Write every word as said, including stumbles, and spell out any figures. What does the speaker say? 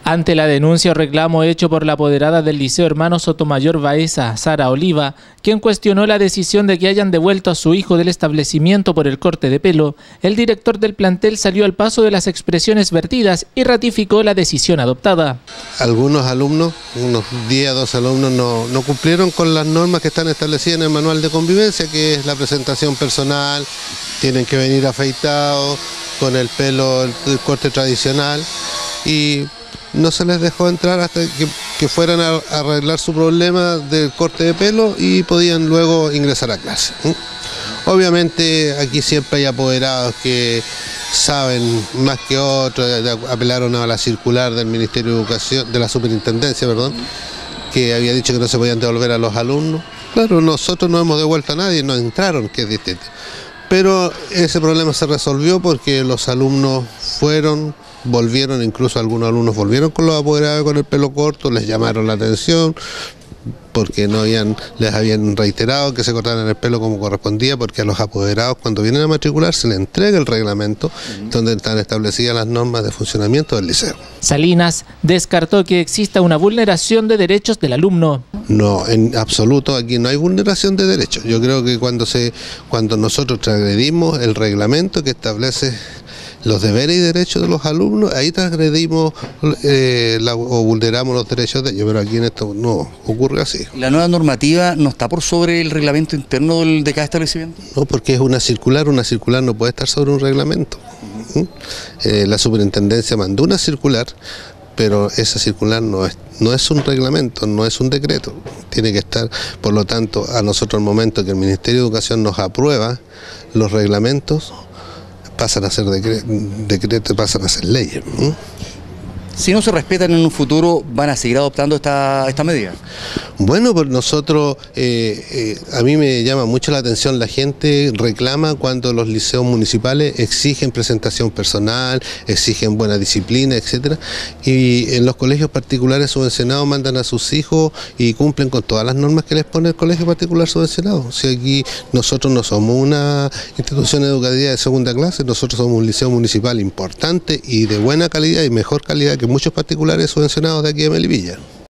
Ante la denuncia o reclamo hecho por la apoderada del Liceo Hermano Sotomayor Baeza, Sara Oliva, quien cuestionó la decisión de que hayan devuelto a su hijo del establecimiento por el corte de pelo, el director del plantel salió al paso de las expresiones vertidas y ratificó la decisión adoptada. Algunos alumnos, unos diez, doce alumnos, no, no cumplieron con las normas que están establecidas en el manual de convivencia, que es la presentación personal, tienen que venir afeitados, con el pelo, el, el corte tradicional, y no se les dejó entrar hasta que, que fueran a, a arreglar su problema del corte de pelo y podían luego ingresar a clase. ¿eh? Obviamente aquí siempre hay apoderados que saben más que otros, apelaron a la circular del Ministerio de Educación, de la Superintendencia, perdón, que había dicho que no se podían devolver a los alumnos. Claro, nosotros no hemos devuelto a nadie, no entraron, que es distinto. Pero ese problema se resolvió porque los alumnos fueron, volvieron, incluso algunos alumnos volvieron con los apoderados con el pelo corto, les llamaron la atención porque no habían, les habían reiterado que se cortaran el pelo como correspondía, porque a los apoderados cuando vienen a matricular se les entrega el reglamento uh-huh. donde están establecidas las normas de funcionamiento del liceo. Salinas descartó que exista una vulneración de derechos del alumno. No, en absoluto aquí no hay vulneración de derechos. Yo creo que cuando, se, cuando nosotros transgredimos el reglamento que establece los deberes y derechos de los alumnos, ahí transgredimos eh, la, o vulneramos los derechos de ellos, pero aquí en esto no ocurre así. ¿La nueva normativa no está por sobre el reglamento interno del, de cada establecimiento? No, porque es una circular, una circular no puede estar sobre un reglamento. Uh-huh. eh, la superintendencia mandó una circular, pero esa circular no es, no es un reglamento, no es un decreto, tiene que estar, por lo tanto, a nosotros al momento que el Ministerio de Educación nos aprueba los reglamentos, pasan a ser decretos, pasan a ser leyes. ¿eh? Si no se respetan en un futuro, ¿van a seguir adoptando esta, esta medida? Bueno, pues nosotros, eh, eh, a mí me llama mucho la atención, la gente reclama cuando los liceos municipales exigen presentación personal, exigen buena disciplina, etcétera, y en los colegios particulares subvencionados mandan a sus hijos y cumplen con todas las normas que les pone el colegio particular subvencionado. O sea, aquí nosotros no somos una institución educativa de segunda clase, nosotros somos un liceo municipal importante y de buena calidad y mejor calidad que muchos particulares subvencionados de aquí de Melipilla.